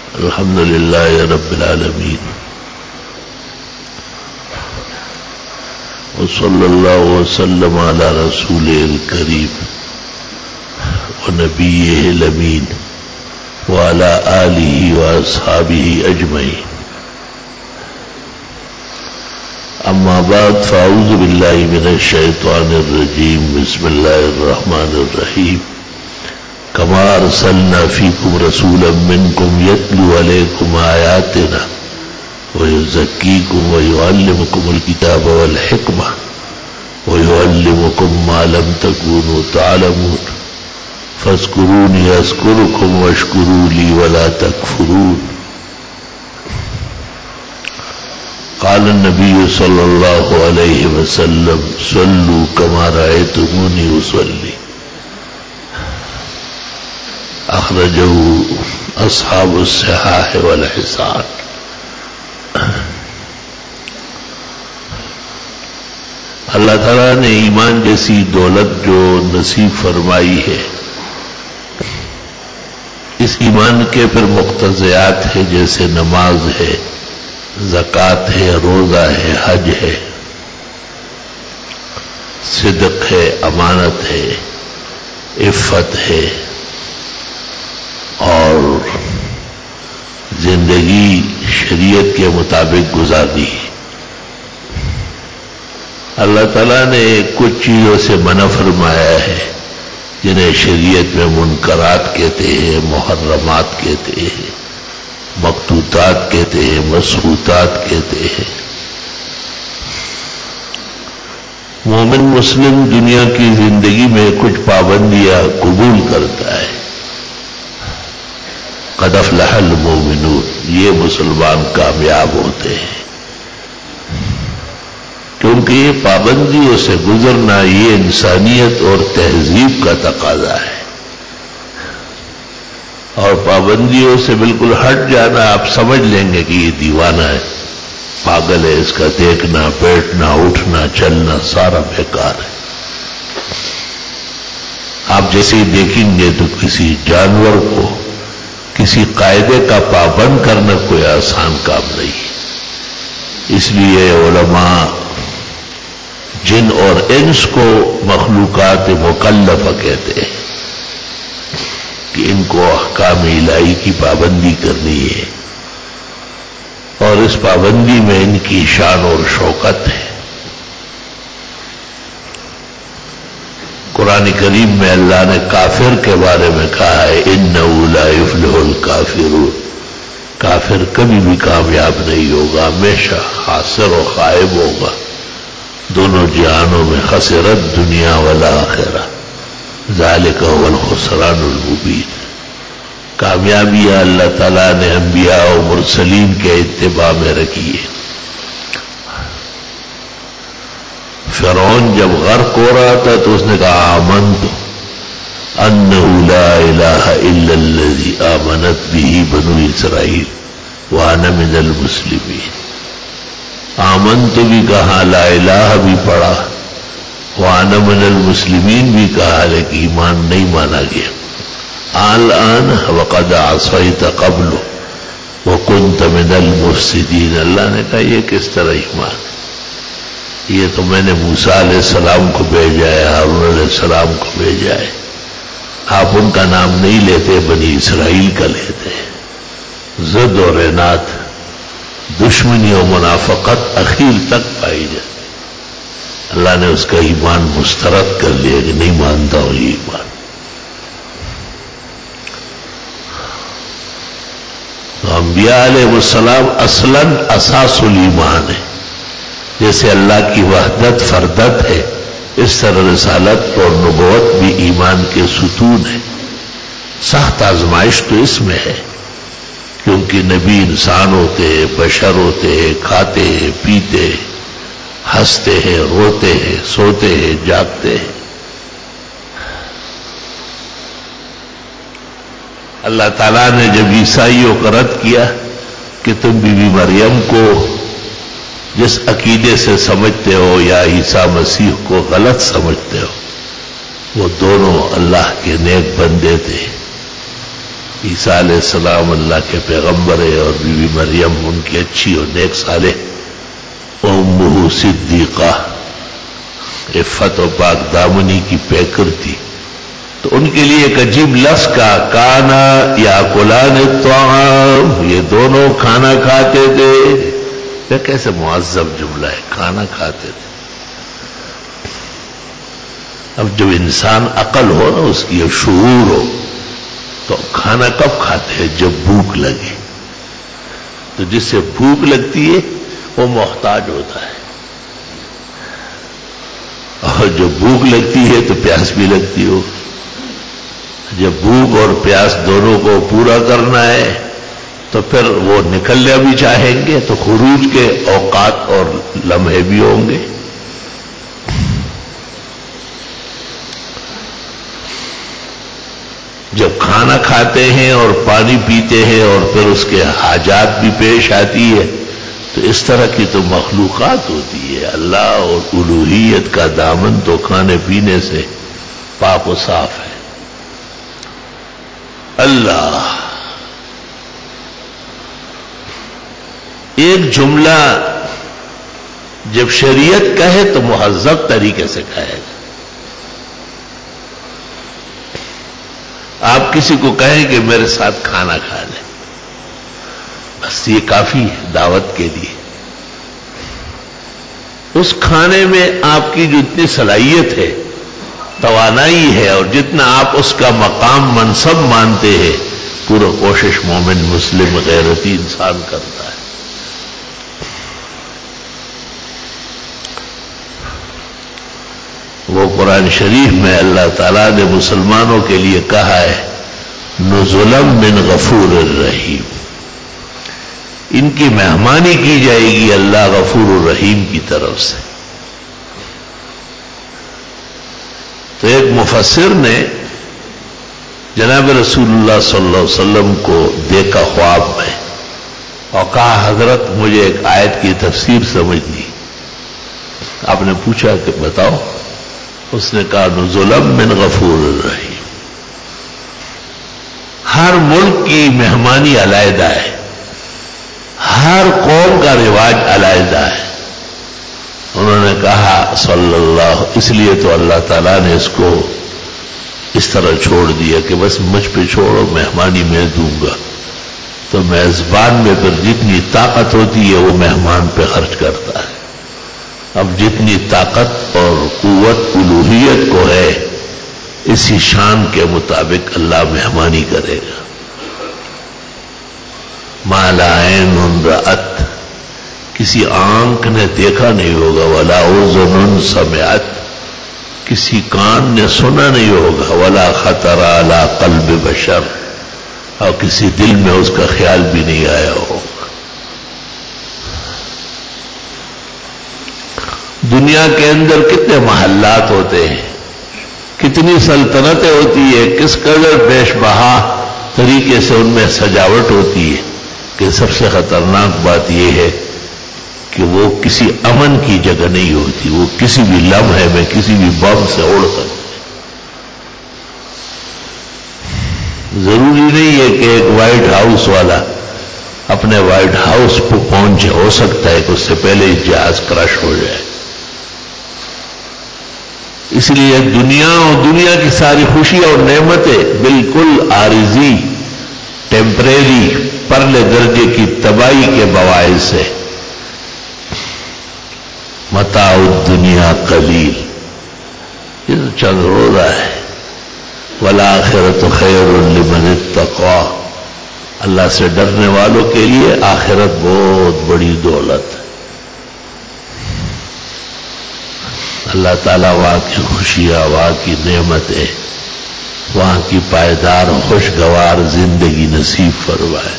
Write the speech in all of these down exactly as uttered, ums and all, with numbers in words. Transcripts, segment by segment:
الحمد لله رب العالمين وصلى الله وسلم على رسوله الكريم ونبيه الأمين وعلى آله وأصحابه أجمعين. أما بعد فأعوذ بالله من الشيطان الرجيم. بسم الله الرحمن الرحيم. كما أرسلنا فيكم رسولا منكم يتلو عليكم آياتنا ويزكيكم ويعلمكم الكتاب والحكمة ويعلمكم ما لم تكونوا تعلمون فاذكروني أذكركم واشكروا لي ولا تكفرون. قال النبي صلى الله عليه وسلم صلوا كما رأيتموني أصلي. أخرجه أصحاب الصحاح والحسان. اللہ تعالیٰ نے ایمان جیسی دولت جو نصیب فرمائی ہے، اس ایمان کے پھر مقتضیات ہے، جیسے نماز ہے، زکوٰۃ ہے، روزہ ہے، حج ہے، صدق ہے، امانت ہے، عفت ہے، اور زندگی شریعت کے مطابق گزارنی ہے. اللہ تعالیٰ نے کچھ چیزوں سے منع فرمایا ہے جنہیں شریعت میں منکرات کہتے ہیں، محرمات کہتے ہیں، مقتوطات کہتے ہیں، مسحوطات کہتے ہیں. مومن مسلم دنیا کی زندگی میں کچھ پابندیاں قبول کرتا ہے. قد افلح المؤمنون، یہ مسلمان کامیاب ہوتے ہیں، کیونکہ یہ پابندیوں سے گزرنا یہ انسانیت اور تہذیب کا تقاضا ہے. اور پابندیوں سے بالکل ہٹ جانا آپ سمجھ لیں گے کہ یہ دیوانہ ہے، پاگل ہے، اس کا دیکھنا، بیٹھنا، اٹھنا، چلنا سارا بیکار ہے. آپ جیسے ہی دیکھیں گے تو کسی جانور کو کسی قاعدے کا پابند کرنا کوئی آسان کام نہیں. اس لیے علماء جن اور انس کو مخلوقات مکلفہ کہتے ہیں کہ ان کو احکام الہی کی پابندی کرنی ہے، اور اس پابندی میں ان کی شان اور شوکت ہے. قرآن کریم میں اللہ نے کافر کے بارے میں کہا ہے اِنَّهُ لَا يُفْلِحُ الْكَافِرُونَ، کافر کبھی بھی کامیاب نہیں ہوگا، ہمیشہ خاسر و خائب ہوگا، دونوں جہانوں میں. خسرت دنیا والآخرہ ذالک هو الخسران المبین. کامیابیاں اللہ تعالیٰ نے انبیاء و مرسلین کے اتباع میں رکھی ہے. فرعون جب غرق ہو رہا تھا تو اس نے کہا آمنت انہ لا الہ الا الذی آمنت بہ بنو اسرائیل وانا من المسلمین. آمنت بھی کہا، لا الہ بھی پڑھا، وانا من المسلمین بھی کہا، لیکن ایمان نہیں مانا گیا. الآن وقد عصیت قبل وکنت من المفسدین. اللہ نے کہا یہ کس طرح ایمان؟ یہ تو میں نے موسیٰ علیہ السلام کو بھیجا ہے، ہارون علیہ السلام کو بھیجا ہے. آپ ان کا نام نہیں لیتے، بنی اسرائیل کا لیتے ہیں. ضد اور عناد، دشمنی و منافقت اخیر تک پائی جاتی. اللہ نے اس کا ایمان مسترد کر لیا کہ نہیں مانتا ہوں یہ ایمان. تو انبیاء علیہ السلام اصلاً اساس الایمان ہے. جیسے اللہ کی وحدت فردت ہے، اس طرح رسالت اور نبوت بھی ایمان کے ستون ہے. سخت آزمائش تو اس میں ہے، کیونکہ نبی انسان ہوتے ہیں، بشر ہوتے ہیں، کھاتے ہیں، پیتے ہیں، ہنستے ہیں، روتے ہیں، سوتے ہیں، جاگتے ہیں. اللہ تعالیٰ نے جب عیسائیوں کا رد کیا کہ تم بی بی مریم کو جس عقیدے سے سمجھتے ہو یا عیسیٰ مسیح کو غلط سمجھتے ہو، وہ دونوں اللہ کے نیک بندے تھے. عیسیٰ علیہ السلام اللہ کے پیغمبر ہے اور بی بی مریم ان کی اچھی اور نیک صالح، امہ صدیقہ عفت و پاک دامنی کی پیکر تھی، تو ان کے لیے ایک عجیب لفظ کا کانا یا کلان الطعام، یہ دونوں کھانا کھاتے تھے. یہ کیسے معذب جملہ ہے، کھانا کھاتے تھے. اب جب انسان عقل ہو نا، اس کی شعور ہو، تو کھانا کب کھاتے ہیں؟ جب بھوک لگے. تو جس سے بھوک لگتی ہے وہ محتاج ہوتا ہے، اور جب بھوک لگتی ہے تو پیاس بھی لگتی ہو. جب بھوک اور پیاس دونوں کو پورا کرنا ہے تو پھر وہ نکلنا بھی چاہیں گے تو خروج کے اوقات اور لمحے بھی ہوں گے. جب کھانا کھاتے ہیں اور پانی پیتے ہیں اور پھر اس کے حاجات بھی پیش آتی ہے، تو اس طرح کی تو مخلوقات ہوتی ہے. اللہ اور الوہیت کا دامن تو کھانے پینے سے پاک و صاف ہے. اللہ ایک جملہ جب شریعت کہے تو مہذب طریقے سے کہے گا. آپ کسی کو کہیں کہ میرے ساتھ کھانا کھا لیں، بس یہ کافی ہے دعوت کے لیے. اس کھانے میں آپ کی جو اتنی صلاحیت ہے، توانائی ہے، اور جتنا آپ اس کا مقام منصب مانتے ہیں، پورا کوشش مومن مسلم غیرتی انسان کرتا ہے. وہ قرآن شریف میں اللہ تعالیٰ نے مسلمانوں کے لیے کہا ہے نزلا من غفور الرحیم، ان کی مہمانی کی جائے گی اللہ غفور الرحیم کی طرف سے. تو ایک مفسر نے جناب رسول اللہ صلی اللہ علیہ وسلم کو دیکھا خواب میں اور کہا حضرت مجھے ایک آیت کی تفسیر سمجھنی. آپ نے پوچھا کہ بتاؤ. اس نے کہا نزلا من غفور الرحیم. ہر ملک کی مہمانی علیحدہ ہے، ہر قوم کا رواج علیحدہ ہے. انہوں نے کہا صلی اللہ، اس لیے تو اللہ تعالیٰ نے اس کو اس طرح چھوڑ دیا کہ بس مجھ پہ چھوڑو، مہمانی میں دوں گا. تو میزبان میں پھر جتنی طاقت ہوتی ہے وہ مہمان پہ خرچ کرتا ہے. اب جتنی طاقت اور قوت الوہیت کو ہے، اسی شان کے مطابق اللہ مہمانی کرے گا. ما لا عین رأت، کسی آنکھ نے دیکھا نہیں ہوگا، ولا اذن سمعت، کسی کان نے سنا نہیں ہوگا، ولا خطر علی قلب بشر، اور کسی دل میں اس کا خیال بھی نہیں آیا ہوگا. دنیا کے اندر کتنے محلات ہوتے ہیں، کتنی سلطنتیں ہوتی ہے، کس قدر بیش بہا طریقے سے ان میں سجاوٹ ہوتی ہے، کہ سب سے خطرناک بات یہ ہے کہ وہ کسی امن کی جگہ نہیں ہوتی، وہ کسی بھی لمحے میں کسی بھی بم سے اڑ سکتے. ضروری نہیں ہے کہ ایک وائٹ ہاؤس والا اپنے وائٹ ہاؤس کو پہنچے، ہو سکتا ہے کہ اس سے پہلے ہی جہاز کرش ہو جائے. اس لیے دنیا اور دنیا کی ساری خوشی اور نعمتیں بالکل عارضی، ٹیمپریری، پرلے درجے کی تباہی کے باعث ہے. متاع الدنیا قلیل، یہ تو چند روزہ ہے. والآخرۃ خیر لمن اتقی، اللہ سے ڈرنے والوں کے لیے آخرت بہت بڑی دولت ہے. اللہ تعالیٰ وہاں کی خوشیاں، وہاں کی نعمتیں، وہاں کی پائیدار خوشگوار زندگی نصیب فرمائے.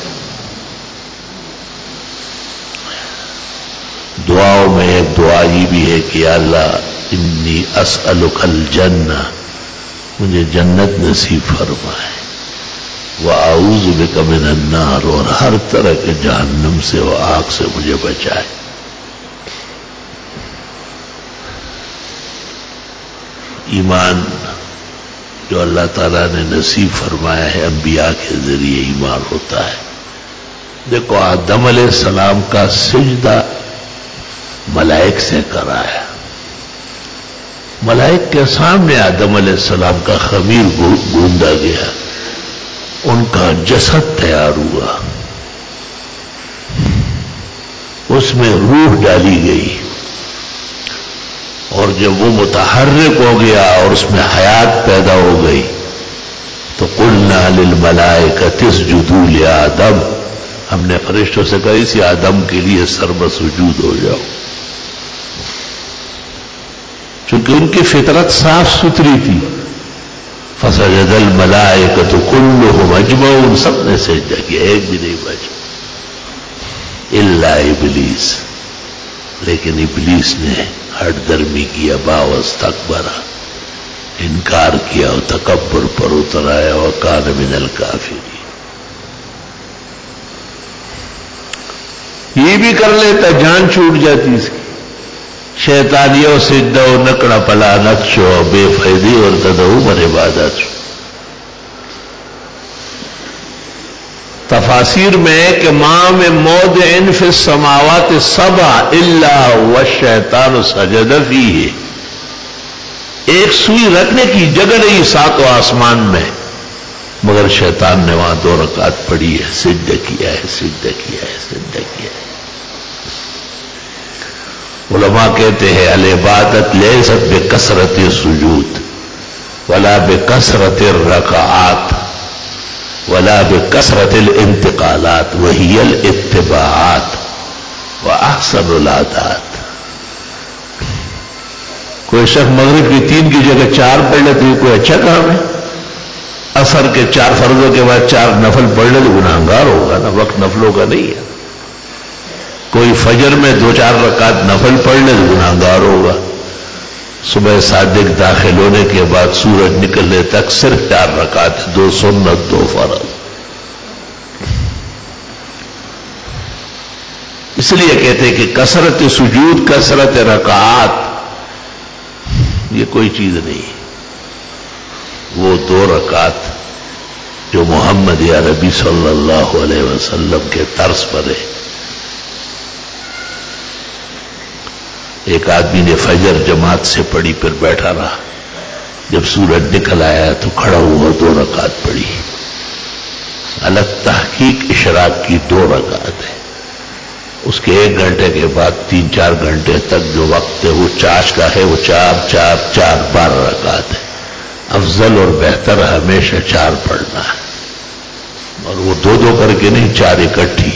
دعاؤں میں ایک دعا یہ بھی ہے کہ یا اللہ انی اسألک الجنہ، مجھے جنت نصیب فرمائے، وَأَعُوذُ بِكَ مِنَ النَّارِ، اور ہر طرح کے جہنم سے و آگ سے مجھے بچائے. ایمان جو اللہ تعالیٰ نے نصیب فرمایا ہے انبیاء کے ذریعے ایمان ہوتا ہے. دیکھو آدم علیہ السلام کا سجدہ ملائک سے کرایا. ملائک کے سامنے آدم علیہ السلام کا خمیر گوندا گیا، ان کا جسد تیار ہوا، اس میں روح ڈالی گئی، اور جب وہ متحرک ہو گیا اور اس میں حیات پیدا ہو گئی تو قلنا للملائکۃ اسجدوا لآدم، ہم نے فرشتوں سے کہا اسی آدم کے لیے سر بسجود ہو جاؤ، چونکہ ان کی فطرت صاف ستھری تھی. فسجد الملائکۃ کلہم اجمعون، سب نے سجدہ کیا، ایک بھی نہیں بچا الا ابلیس. لیکن ابلیس نے ہٹ درمی کیا، ابا واستکبر، انکار کیا اور تکبر پر اتر آیا، وکان من الکافرین. یہ بھی کر لیتا جان چھوٹ جاتی اس کی. شیطانیوں سجدہ و نکڑا پلا نقشو بے فیدی اور تدعو من عبادت. تفاسیر میں کہ ما من موضع فی السماوات السبع الا والشیطان سجد فیہ، ایک سوئی رکھنے کی جگہ نہیں ساتوں آسمان میں مگر شیطان نے وہاں دو رکعت پڑھی ہے، سجدہ کیا ہے، سجدہ کیا ہے، سجدہ کیا ہے. علماء کہتے ہیں العبادت لیست بکثرت السجود ولا بکثرت الرکعات ولا بکثرت الانتقالات وہی الاتباعات واحسن العادات. کوئی شخص مغرب کی تین کی جگہ چار پڑھ لے تو یہ کوئی اچھا کام ہے؟ عصر کے چار فرضوں کے بعد چار نفل پڑھ لے تو گناہگار ہوگا نا، وقت نفلوں کا نہیں ہے. کوئی فجر میں دو چار رکعت نفل پڑھ لے تو گناہگار ہوگا. صبح صادق داخل ہونے کے بعد سورج نکلنے تک صرف چار رکعت، دو سنت دو فرض. اس لیے کہتے ہیں کہ کثرت سجود کثرت رکعات یہ کوئی چیز نہیں. وہ دو رکعت جو محمد عربی صلی اللہ علیہ وسلم کے طرز پر ہے. ایک آدمی نے فجر جماعت سے پڑھی، پھر بیٹھا رہا، جب سورج نکل آیا تو کھڑا ہوا دو رکعت پڑھی. الگ تحقیق اشراق کی دو رکعت ہے. اس کے ایک گھنٹے کے بعد تین چار گھنٹے تک جو وقت ہے وہ چاش کا ہے، وہ چار چار چار بارہ رکعت ہے. افضل اور بہتر ہمیشہ چار پڑھنا ہے، اور وہ دو دو کر کے نہیں، چار اکٹھی.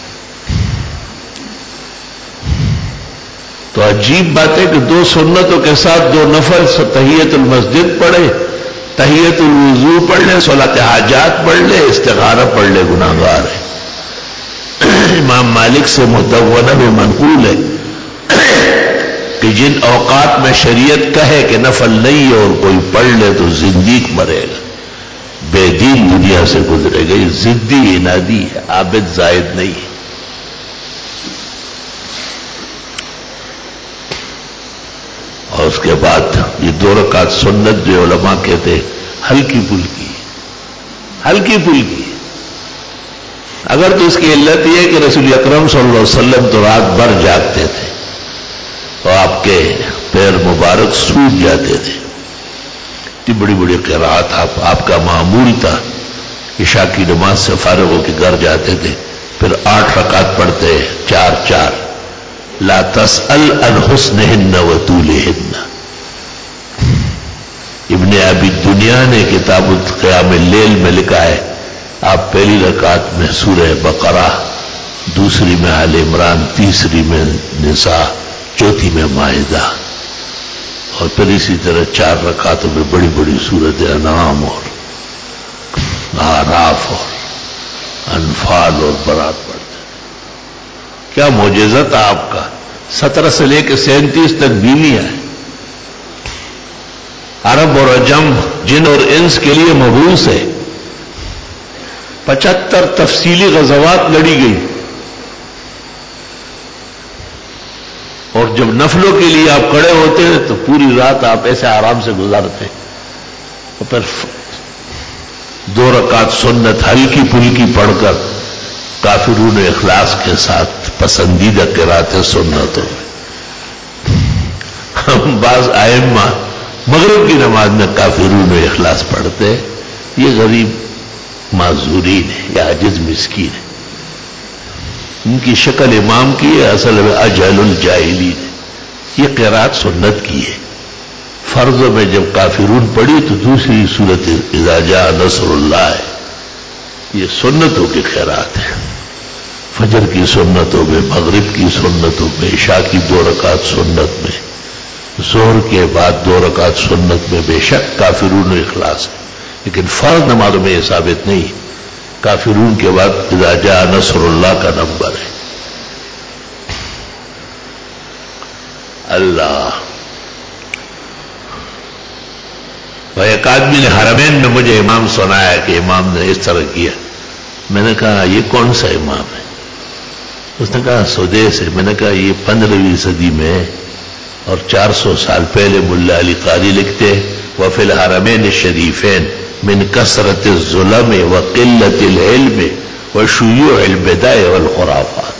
تو عجیب بات ہے کہ دو سنتوں کے ساتھ دو نفل، تحیت المسجد پڑھے، تحیت الوضو پڑھ لے، صلاۃ حاجات پڑھ لے، استخارہ پڑھ لے، گناہگار ہے. امام مالک سے مدونہ میں منقول ہے کہ جن اوقات میں شریعت کہے کہ نفل نہیں اور کوئی پڑھ لے تو زندیق مرے گا، بے دین دنیا سے گزرے گا. یہ ضدی انادی ہے، عابد زائد نہیں ہے. اور اس کے بعد یہ دو رکعت سنت جو علماء کہتے ہیں ہلکی پھلکی ہلکی پھلکی. اگر تو اس کی علت یہ ہے کہ رسول اکرم صلی اللہ علیہ وسلم تو رات بھر جاگتے تھے اور آپ کے پیر مبارک سوج جاتے تھے. اتنی بڑی بڑی قرات آپ آپ کا معمول تھا. عشاء کی نماز سے فارغ ہو کے گھر جاتے تھے، پھر آٹھ رکعت پڑھتے، چار چار. لا تسأل عن حسنہن وطولہن. ابن ابی دنیا نے کتاب قیام اللیل میں لکھا ہے آپ پہلی رکعت میں سورہ بقرہ، دوسری میں آل عمران، تیسری میں نساء، چوتھی میں مائدہ، اور پھر اسی طرح چار رکعتوں میں بڑی بڑی سورت انعام اور اعراف اور انفال اور برات پڑھتے. کیا معجزہ تھا آپ کا. سترہ سے لے کے سینتیس تک بیویاں ہیں. عرب اور عجم، جن اور انس کے لیے مبعوث ہے. پچہتر تفصیلی غزوات لڑی گئی، اور جب نفلوں کے لیے آپ کھڑے ہوتے ہیں تو پوری رات آپ ایسے آرام سے گزارتے ہیں. اور پھر دو رکعت سنت ہلکی پھلکی پڑھ کر کافرون اخلاص کے ساتھ پسندیدہ قرات سنتوں میں ہم بعض ائمہ مغرب کی نماز میں کافرون اخلاص پڑھتے، یہ غریب معذورین ہے یا عاجز مسکین ہے، ان کی شکل امام کی ہے، اصل میں اجہل الجاہلین ہے، یہ قرات سنت کی ہے۔ فرض میں جب کافرون پڑھی تو دوسری صورت اذا جاء نصر اللہ ہے، یہ سنتوں کی قرات ہے۔ فجر کی سنتوں میں، مغرب کی سنتوں میں، عشاء کی دو رکعت سنت میں، ظہر کے بعد دو رکعت سنت میں بے شک کافرون اخلاص ہے، لیکن فرض نمازوں میں یہ ثابت نہیں۔ کافرون کے بعد اذا جاء نصر اللہ کا نمبر ہے۔ اللہ بھائی، ایک آدمی نے حرمین میں مجھے امام سنایا کہ امام نے اس طرح کیا۔ میں نے کہا یہ کون سا امام ہے؟ اس نے کہا سودیس ہے۔ میں نے کہا یہ پندرہویں صدی میں اور چار سو سال پہلے ملا علی قاری لکھتے وفی الحرمین الشریفین من کثرت الظلم وقلت العلم وشیوع البدع والخرافات۔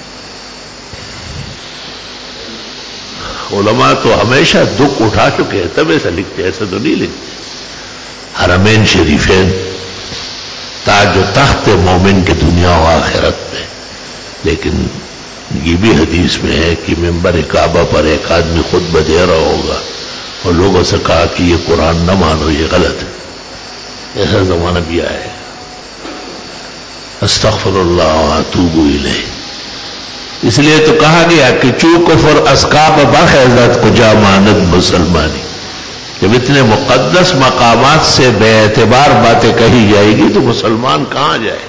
علماء تو ہمیشہ دکھ اٹھا چکے ہیں، تب ایسا لکھتے، ایسا تو نہیں لکھتے۔ حرمین شریفین تاج و تخت مومن کے دنیا و آخرت میں، لیکن یہ بھی حدیث میں ہے کہ منبر کعبہ پر ایک آدمی خطبہ دے رہا ہوگا اور لوگوں سے کہا کہ یہ قرآن نہ مانو، یہ غلط ہے۔ ایسا زمانہ بھی آیا ہے۔ استغفر اللہ واتوب الیہ۔ اس لیے تو کہا گیا کہ چو کفر اسکاب بخیزت کجا ماند مسلمانی۔ جب اتنے مقدس مقامات سے بے اعتبار باتیں کہی جائے گی تو مسلمان کہاں جائے؟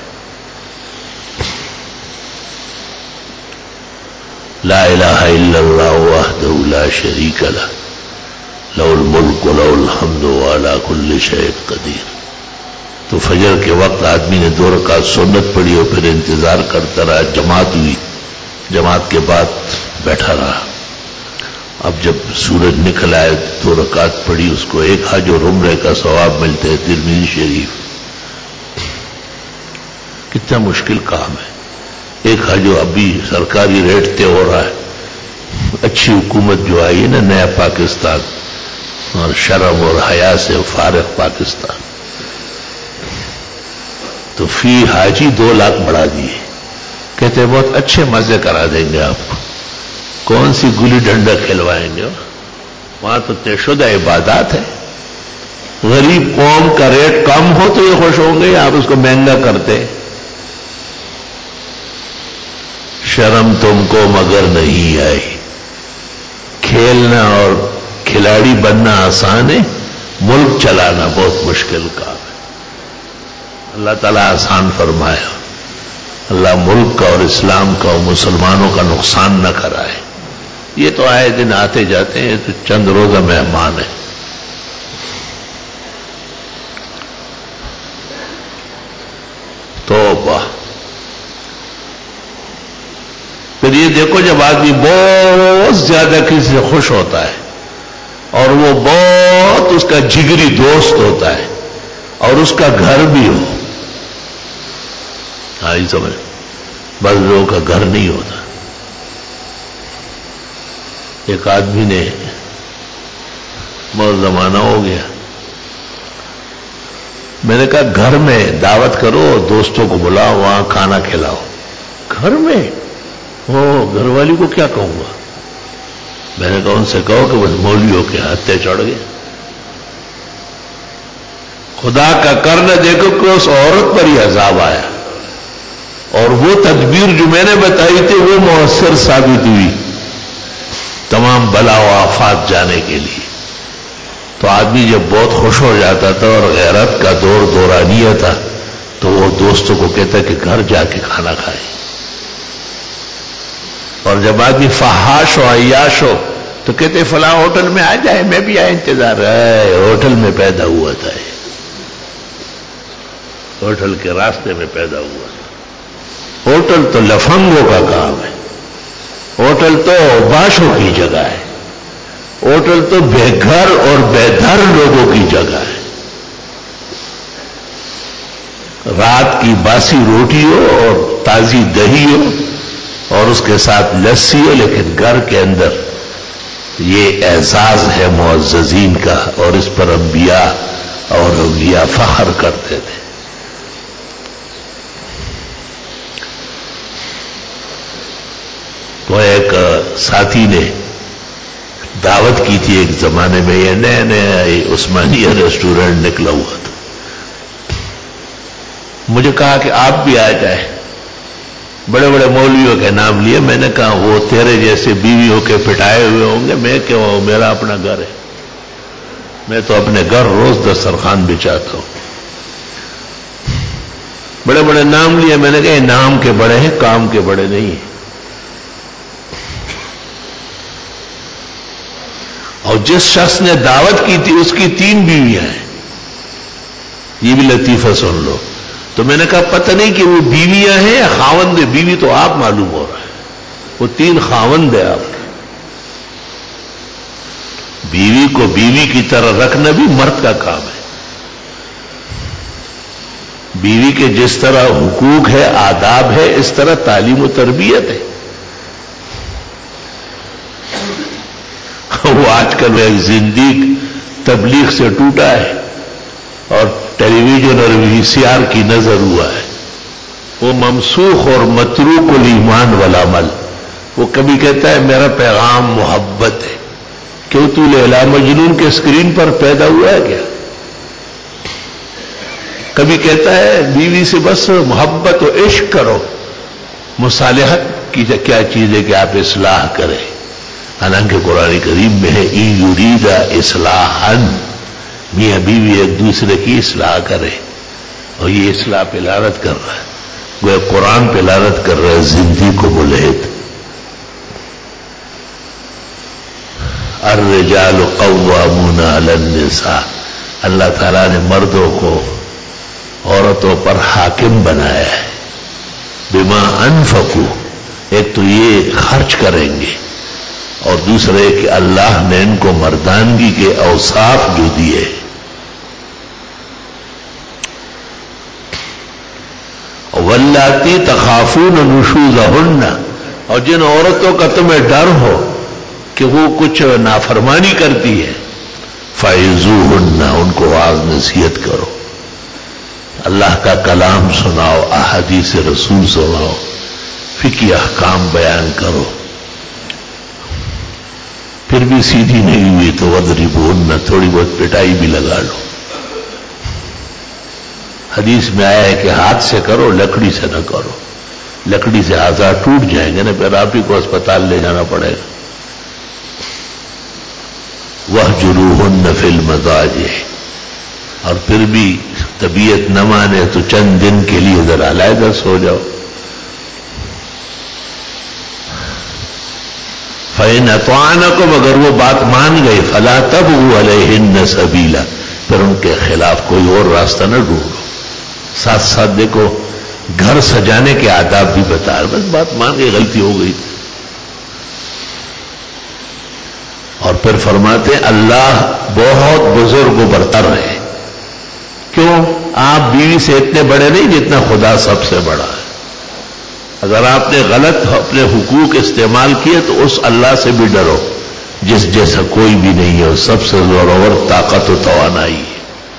لا الہ الا اللہ وحدہ لا شریک لہ لہ الملک ولہ الحمد وعلی کل شیء قدیر۔ تو فجر کے وقت آدمی نے دو رکعت سنت پڑھی اور پھر انتظار کرتا رہا، جماعت ہوئی، جماعت کے بعد بیٹھا رہا۔ اب جب سورج نکل آئے دو رکعت پڑھی، اس کو ایک حج اور عمرے کا ثواب ملتے ہے، ترمذی شریف۔ کتنا مشکل کام ہے۔ ایک حج جو ابھی سرکاری ریٹ طے ہو رہا ہے، اچھی حکومت جو آئی ہے نا، نیا پاکستان، اور شرم اور حیا سے فارغ پاکستان، تو فی حاجی دو لاکھ بڑھا دیے۔ کہتے ہیں بہت اچھے مزے کرا دیں گے آپ کو، کون سی گلی ڈنڈا کھلوائیں گے، وہاں تو طے شدہ عبادات ہے۔ غریب قوم کا ریٹ کم ہو تو یہ خوش ہوں گے، آپ اس کو مہنگا کرتے۔ شرم تم کو مگر نہیں آئی۔ کھیلنا اور کھلاڑی بننا آسان ہے، ملک چلانا بہت مشکل کام ہے۔ اللہ تعالیٰ آسان فرمایا، اللہ ملک کا اور اسلام کا اور مسلمانوں کا نقصان نہ کرائے۔ یہ تو آئے دن آتے جاتے ہیں، تو چند روزہ مہمان ہیں۔ توبہ۔ پھر یہ دیکھو، جب آدمی بہت زیادہ کسی سے خوش ہوتا ہے اور وہ بہت اس کا جگری دوست ہوتا ہے اور اس کا گھر بھی ہو، ہاں ہی سمجھ، بعض لوگوں کا گھر نہیں ہوتا۔ ایک آدمی نے، بہت زمانہ ہو گیا، میں نے کہا گھر میں دعوت کرو، دوستوں کو بلاؤ، وہاں کھانا کھلاؤ۔ گھر میں؟ او گھر والی کو کیا کہوں گا؟ میں نے کہا ان سے کہو کہ بس مولویوں کے ہاتھے چڑھ گئے۔ خدا کا کرنا دیکھو کہ اس عورت پر ہی عذاب آیا، اور وہ تدبیر جو میں نے بتائی تھی وہ مؤثر ثابت ہوئی تمام بلا و آفات جانے کے لیے۔ تو آدمی جب بہت خوش ہو جاتا تھا اور غیرت کا دور دورانیہ تھا، تو وہ دوستوں کو کہتا کہ گھر جا کے کھانا کھائے۔ اور جب آدمی فحاش ہو، عیاش ہو، تو کہتے فلاں ہوٹل میں آ جائے، میں بھی آئے انتظار ہے۔ ہوٹل میں پیدا ہوا تھا، ہوٹل کے راستے میں پیدا ہوا تھا۔ ہوٹل تو لفنگوں کا کام ہے، ہوٹل تو باشوں کی جگہ ہے، ہوٹل تو بے گھر اور بے دھر لوگوں کی جگہ ہے۔ رات کی باسی روٹی ہو اور تازی دہی ہو اور اس کے ساتھ لسی ہو، لیکن گھر کے اندر یہ اعزاز ہے معززین کا، اور اس پر انبیاء اور اولیاء فخر کرتے تھے۔ تو ایک ساتھی نے دعوت کی تھی ایک زمانے میں، یہ نیا نیا عثمانیہ ریسٹورینٹ نکلا ہوا تھا، مجھے کہا کہ آپ بھی آ جائیں، بڑے بڑے مولویوں کے نام لیے، میں نے کہا وہ تیرے جیسے بیویوں کے پٹائے ہوئے ہوں گے، میں کیوں ہوں، میرا اپنا گھر ہے، میں تو اپنے گھر روز دسترخوان بچھاتا ہوں۔ بڑے بڑے نام لیے، میں نے کہا یہ نام کے بڑے ہیں، کام کے بڑے نہیں ہیں۔ اور جس شخص نے دعوت کی تھی اس کی تین بیویاں ہیں، یہ بھی لطیفہ سن لو۔ تو میں نے کہا پتہ نہیں کہ وہ بیویاں ہیں یا خاوند ہے، بیوی تو آپ معلوم ہو رہا ہے، وہ تین خاوند ہے آپ کے۔ بیوی کو بیوی کی طرح رکھنا بھی مرد کا کام ہے۔ بیوی کے جس طرح حقوق ہے، آداب ہے، اس طرح تعلیم و تربیت ہے۔ وہ آج کل ایک زندگی تبلیغ سے ٹوٹا ہے اور ٹیلی ویژن اور وی سی آر کی نظر ہوا ہے، وہ ممسوخ اور متروک الایمان والعمل۔ وہ کبھی کہتا ہے میرا پیغام محبت ہے، کیوں تو لیلا مجنون کے اسکرین پر پیدا ہوا ہے کیا؟ کبھی کہتا ہے بیوی سے بس محبت و عشق کرو، مصالحت کی کیا چیز ہے کہ آپ اصلاح کریں؟ حالانکہ قرآن کریم میں ہے ان یریدا اصلاحا، میاں بیوی ایک دوسرے کی اصلاح کرے، اور یہ اصلاح پہ لعنت کر رہا ہے، وہ قرآن پہ لعنت کر رہا ہے زندگی کو ملحد۔ الرجال قوامون علی النساء، اللہ تعالیٰ نے مردوں کو عورتوں پر حاکم بنایا ہے، بما انفقوا، ایک تو یہ خرچ کریں گے، اور دوسرے کہ اللہ نے ان کو مردانگی کے اوصاف جو دیے، واللاتی تخافون نشوزہن، اور جن عورتوں کا تمہیں ڈر ہو کہ وہ کچھ نافرمانی کرتی ہے، فعظوہن، ان کو واعظ نصیحت کرو، اللہ کا کلام سناؤ، احادیث رسول سناؤ، فقہی احکام بیان کرو۔ پھر بھی سیدھی نہیں ہوئی تو وَاضْرِبُوهُنَّ، تھوڑی بہت پٹائی بھی لگا لو۔ حدیث میں آیا ہے کہ ہاتھ سے کرو، لکڑی سے نہ کرو، لکڑی سے اعضاء ٹوٹ جائیں گے نا، پھر آپ ہی کو اسپتال لے جانا پڑے گا۔ وَاهْجُرُوهُنَّ فِي الْمَضَاجِعِ، اور پھر بھی طبیعت نہ مانے تو چند دن کے لیے ذرا علیحدہ سو جاؤ۔ فَإِنْ أَطَاعْنَكُمْ، اگر وہ بات مان گئی، فَلَا تَبْغُوا عَلَيْهِنَّ سَبِيلًا، پھر ان کے خلاف کوئی اور راستہ نہ ڈھونڈو۔ ساتھ ساتھ دیکھو گھر سجانے کے آداب بھی بتا رہے، بس بات مان گئی، غلطی ہو گئی۔ اور پھر فرماتے ہیں اللہ بہت بزرگ و برتر ہے، کیوں؟ آپ بیوی سے اتنے بڑے نہیں جتنا خدا سب سے بڑا ہے۔ اگر آپ نے غلط اپنے حقوق استعمال کیے تو اس اللہ سے بھی ڈرو جس جیسا کوئی بھی نہیں ہے، اور سب سے زورور طاقت و توانائی ہے۔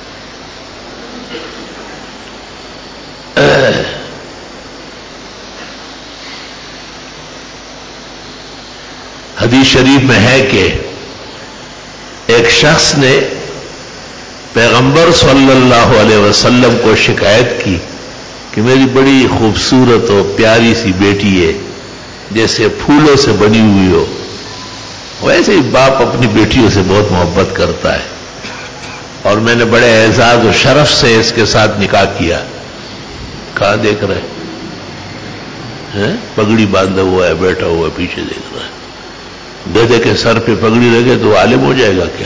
حدیث شریف میں ہے کہ ایک شخص نے پیغمبر صلی اللہ علیہ وسلم کو شکایت کی کہ میری بڑی خوبصورت اور پیاری سی بیٹی ہے، جیسے پھولوں سے بنی ہوئی ہو، ویسے ہی باپ اپنی بیٹیوں سے بہت محبت کرتا ہے، اور میں نے بڑے اعزاز و شرف سے اس کے ساتھ نکاح کیا۔ کہاں دیکھ رہے ہیں؟ پگڑی باندھا ہوا ہے، بیٹھا ہوا ہے، پیچھے دیکھ رہا ہے۔ گدھے کے سر پہ پگڑی لگے تو عالم ہو جائے گا کیا؟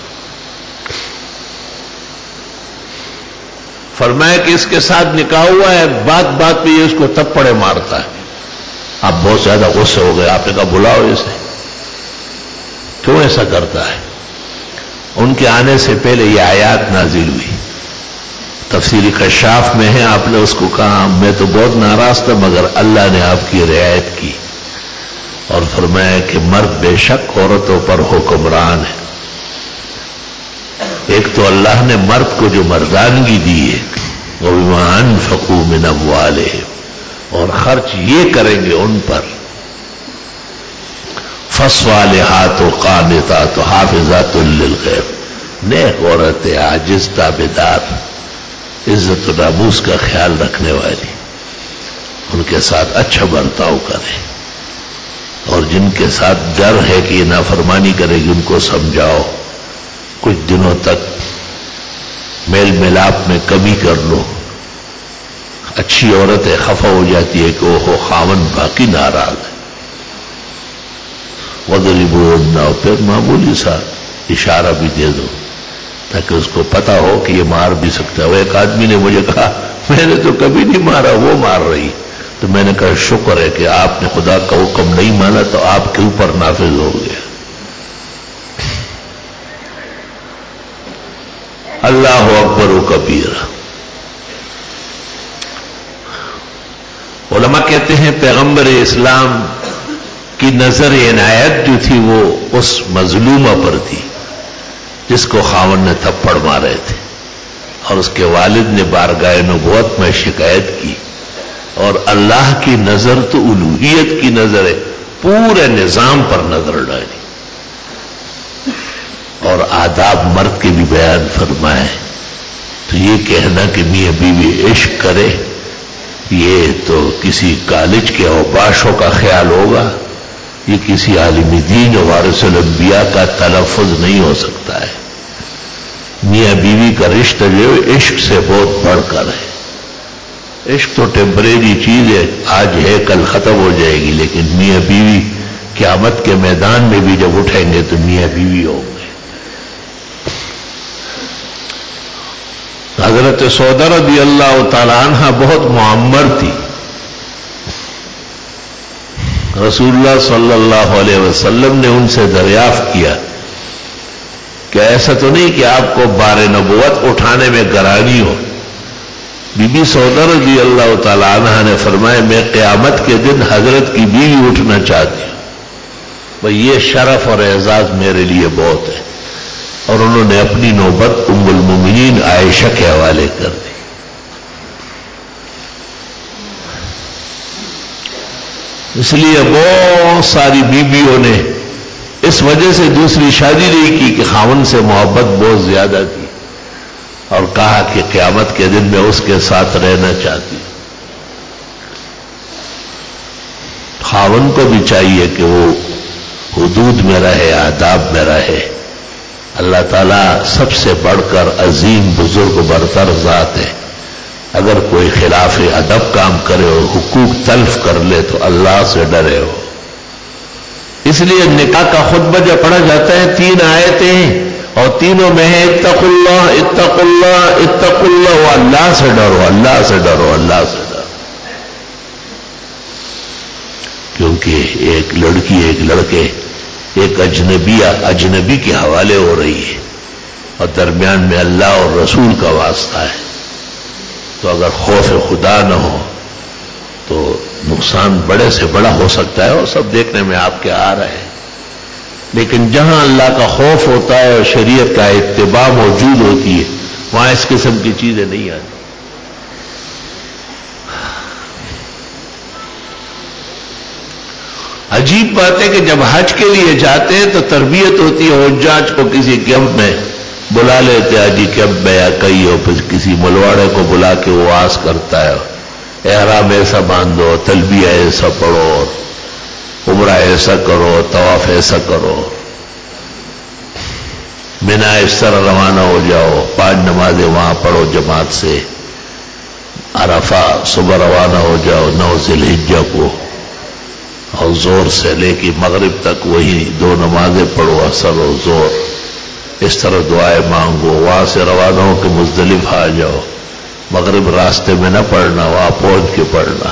فرمایا کہ اس کے ساتھ نکاح ہوا ہے، بات بات پہ یہ اس کو تپڑے مارتا ہے۔ آپ بہت زیادہ غصے ہو گئے، آپ نے کہا بلاؤ اسے، کیوں ایسا کرتا ہے؟ ان کے آنے سے پہلے یہ آیات نازل ہوئی، تفسیر کشاف میں ہے، آپ نے اس کو کہا میں تو بہت ناراض تھا مگر اللہ نے آپ کی رعایت کی اور فرمایا کہ مرد بے شک عورتوں پر حکمران ہے. ایک تو اللہ نے مرد کو جو مردانگی دی ہے وَبِمَا أَنفَقُوا مِنْ أَمْوَالِهِمْ، اور خرچ یہ کریں گے ان پر. فَالصَّالِحَاتُ قَانِتَاتُ حَافِظَاتٌ لِلْغَیْبِ، نیک عورتیں عاجز تابعدار عزت و ناموس کا خیال رکھنے والی، ان کے ساتھ اچھا برتاؤ کریں، اور جن کے ساتھ ڈر ہے کہ یہ نافرمانی کرے گی ان کو سمجھاؤ. کچھ دنوں تک میل ملاپ میں کمی کر لو. اچھی عورتیں خفا ہو جاتی ہے کہ وہ خاوند باقی ناراض ہے. وَضْرِبُوهُنَّ، پھر معمولی سا اشارہ بھی دے دو تاکہ اس کو پتا ہو کہ یہ مار بھی سکتا ہے. وہ ایک آدمی نے مجھے کہا میں نے تو کبھی نہیں مارا، وہ مار رہی. تو میں نے کہا شکر ہے کہ آپ نے خدا کا حکم نہیں مانا تو آپ کے اوپر نافذ ہو گیا. اللہ اکبر و کبیرہ. علماء کہتے ہیں پیغمبر اسلام کی نظر عنایت جو تھی وہ اس مظلومہ پر تھی جس کو خاوند نے تھپڑ مارے تھے، اور اس کے والد نے بارگاہ نبوت میں شکایت کی. اور اللہ کی نظر تو الوہیت کی نظر ہے، پورے نظام پر نظر ڈالی اور آداب مرد کے بھی بیان فرمائے. تو یہ کہنا کہ میاں بیوی عشق کرے یہ تو کسی کالج کے اوباشوں کا خیال ہوگا، یہ کسی عالم دین و وارث الانبیاء کا تلفظ نہیں ہو سکتا ہے. میاں بیوی کا رشتہ جو ہے عشق سے بہت بڑھ کر ہے. عشق تو ٹیمپریری چیز ہے، آج ہے کل ختم ہو جائے گی، لیکن میاں بیوی قیامت کے میدان میں بھی جب اٹھیں گے تو میاں بیوی ہوں گے. حضرت سودا رضی اللہ تعالیٰ عنہ بہت معمر تھی. رسول اللہ صلی اللہ علیہ وسلم نے ان سے دریافت کیا کہ ایسا تو نہیں کہ آپ کو بار نبوت اٹھانے میں گرانی ہو. بی بی سودا رضی اللہ تعالیٰ عنہ نے فرمایا میں قیامت کے دن حضرت کی بیوی اٹھنا چاہتی ہوں، بھئی یہ شرف اور اعزاز میرے لیے بہت ہے. اور انہوں نے اپنی نوبت ام المومنین عائشہ کے حوالے کر دی. اس لیے بہت ساری بیویوں نے اس وجہ سے دوسری شادی نہیں کی کہ خاوند سے محبت بہت زیادہ تھی اور کہا کہ قیامت کے دن میں اس کے ساتھ رہنا چاہتی. خاوند کو بھی چاہیے کہ وہ حدود میں رہے، آداب میں رہے. اللہ تعالیٰ سب سے بڑھ کر عظیم بزرگ برتر ذات ہے. اگر کوئی خلاف ادب کام کرے اور حقوق تلف کر لے تو اللہ سے ڈرے ہو. اس لیے نکاح کا خطبہ جب پڑھا جاتا ہے تین آیتیں اور تینوں میں ہے اتقوا اللہ اتقوا اللہ اتقوا اللہ، و اللہ سے ڈرو، اللہ سے ڈرو، اللہ سے ڈرو. کیونکہ ایک لڑکی ایک لڑکے ایک اجنبیہ اجنبی کے حوالے ہو رہی ہے اور درمیان میں اللہ اور رسول کا واسطہ ہے. تو اگر خوف خدا نہ ہو تو نقصان بڑے سے بڑا ہو سکتا ہے، اور سب دیکھنے میں آپ کے آ رہے ہیں. لیکن جہاں اللہ کا خوف ہوتا ہے اور شریعت کا اتباع موجود ہوتی ہے وہاں اس قسم کی چیزیں نہیں آتی. عجیب بات ہے کہ جب حج کے لیے جاتے ہیں تو تربیت ہوتی ہے، حجاج کو کسی کیمپ میں بلا لیتے ہیں، حجی کیمپ میں یا کئی ہو، پھر کسی ملواڑے کو بلا کے وہ واعظ کرتا ہے، احرام ایسا باندھو، تلبیہ ایسا پڑھو، عمرہ ایسا کرو، طواف ایسا کرو، مینا اس طرح روانہ ہو جاؤ، پانچ نمازیں وہاں پڑھو جماعت سے، عرفہ صبح روانہ ہو جاؤ نو ذی الحجہ کو، اور زور سے لے کے مغرب تک وہی دو نمازیں پڑھو، عصر و زور، اس طرح دعائیں مانگو، وہاں سے روانہ ہو کہ مزدلف آ جاؤ، مغرب راستے میں نہ پڑھنا، وہاں پہنچ کے پڑھنا.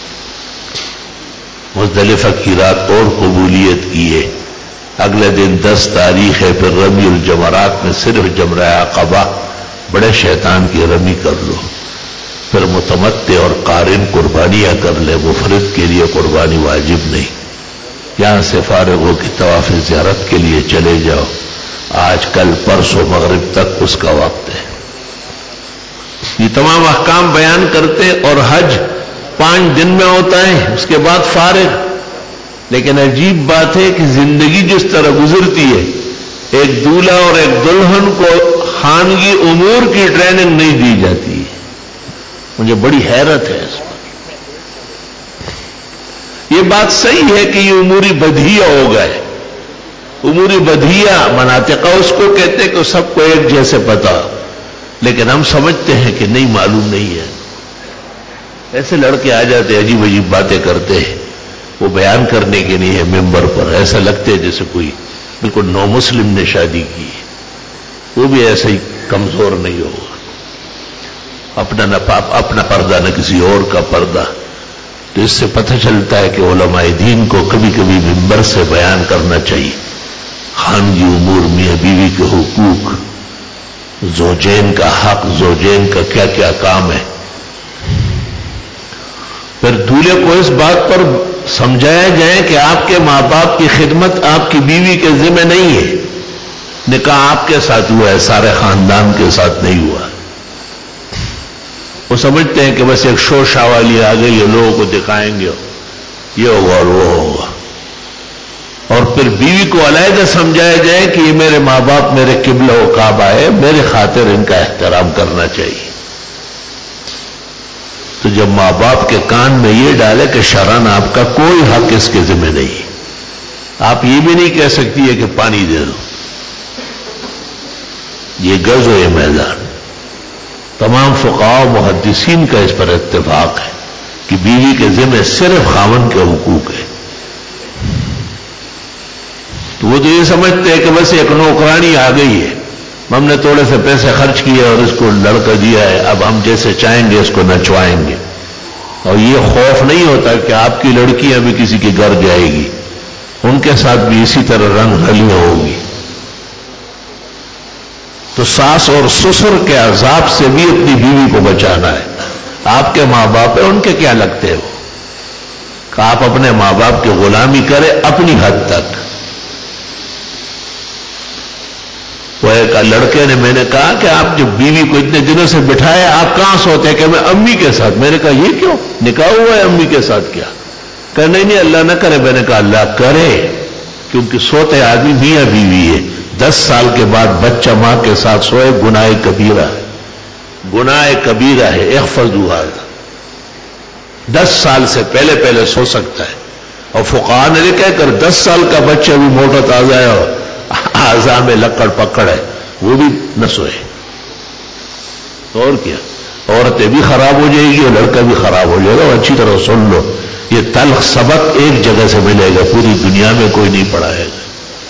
مزدلفہ کی رات اور قبولیت کی ہے. اگلے دن دس تاریخ ہے، پھر رمی الجمرات میں صرف جمرہ عقبہ بڑے شیطان کی رمی کر لو، پھر متمتع اور قارن قربانیاں کر لے، مفرد کے لیے قربانی واجب نہیں۔ یہاں سے فارغ ہو کہ طواف زیارت کے لیے چلے جاؤ، آج کل پرسوں مغرب تک اس کا وقت ہے۔ یہ تمام احکام بیان کرتے، اور حج پانچ دن میں ہوتا ہے، اس کے بعد فارغ۔ لیکن عجیب بات ہے کہ زندگی جس طرح گزرتی ہے، ایک دولہا اور ایک دلہن کو خانگی امور کی ٹریننگ نہیں دی جاتی ہے۔ مجھے بڑی حیرت ہے اس پر۔ یہ بات صحیح ہے کہ یہ اموری بدیہہ ہو گئے، اموری بدیہہ مناطقہ اس کو کہتے کہ سب کو ایک جیسے پتا، لیکن ہم سمجھتے ہیں کہ نہیں، معلوم نہیں ہے۔ ایسے لڑکے آ جاتے عجیب عجیب باتیں کرتے ہیں، وہ بیان کرنے کے نہیں ہے ممبر پر، ایسا لگتے جیسے کوئی بالکل نو مسلم نے شادی کی ہے، وہ بھی ایسا ہی کمزور نہیں ہوگا، اپنا نہ اپنا پردہ نہ کسی اور کا پردہ۔ تو اس سے پتہ چلتا ہے کہ علماء دین کو کبھی کبھی ممبر سے بیان کرنا چاہیے، خانگی امور، میاں بیوی کے حقوق، زوجین کا حق، زوجین کا کیا کیا کام ہے۔ پھر دولہے کو اس بات پر سمجھایا جائے کہ آپ کے ماں باپ کی خدمت آپ کی بیوی کے ذمہ نہیں ہے، نکاح آپ کے ساتھ ہوا ہے، سارے خاندان کے ساتھ نہیں ہوا۔ وہ سمجھتے ہیں کہ بس ایک شو شاوالی آ گئی ہے، لوگوں کو دکھائیں گے یہ ہوگا اور وہ ہوگا۔ اور پھر بیوی کو علیحدہ سمجھایا جائے کہ یہ میرے ماں باپ میرے قبلہ و کعبہ ہے، میرے خاطر ان کا احترام کرنا چاہیے۔ تو جب ماں باپ کے کان میں یہ ڈالے کہ شرعاً آپ کا کوئی حق اس کے ذمہ نہیں، آپ یہ بھی نہیں کہہ سکتی ہے کہ پانی دے دو، یہ غز و یہ میدان۔ تمام فقہاء و محدثین کا اس پر اتفاق ہے کہ بیوی کے ذمہ صرف خاوند کے حقوق ہے۔ تو وہ تو یہ سمجھتے ہیں کہ بس ایک نوکرانی آ گئی ہے، ہم نے تھوڑے سے پیسے خرچ کیے اور اس کو لڑکا دیا ہے، اب ہم جیسے چاہیں گے اس کو نچوائیں گے۔ اور یہ خوف نہیں ہوتا کہ آپ کی لڑکی ابھی کسی کے گھر جائے گی، ان کے ساتھ بھی اسی طرح رنگ رلیاں ہوگی۔ تو ساس اور سسر کے عذاب سے بھی اپنی بیوی کو بچانا ہے۔ آپ کے ماں باپ ہیں، ان کے کیا لگتے ہو کہ آپ اپنے ماں باپ کی غلامی کریں اپنی حد تک۔ وہ ایک لڑکے نے، میں نے کہا کہ آپ جب بیوی کو اتنے دنوں سے بٹھائے آپ کہاں سوتے ہیں؟ کہ میں امی کے ساتھ۔ میں نے کہا یہ کیوں؟ نکاح ہوا ہے امی کے ساتھ کیا؟ کہ نہیں نہیں اللہ نہ کرے۔ میں نے کہا اللہ کرے، کیونکہ سوتے آدمی میاں بیوی ہے۔ دس سال کے بعد بچہ ماں کے ساتھ سوئے گناہ کبیرہ ہے، گناہ کبیرہ ہے، احفظوا ھذا۔ دس سال سے پہلے پہلے سو سکتا ہے، اور فقہاء نے کہہ کر دس سال کا بچہ بھی موٹا تازہ ہے اور اعضاء میں لکڑ پکڑ ہے، وہ بھی نہ سوئے۔ اور کیا، عورتیں بھی خراب ہو جائے گی اور لڑکا بھی خراب ہو جائے گا۔ اور اچھی طرح سن لو، یہ تلخ سبق ایک جگہ سے ملے گا، پوری دنیا میں کوئی نہیں پڑھائے گا۔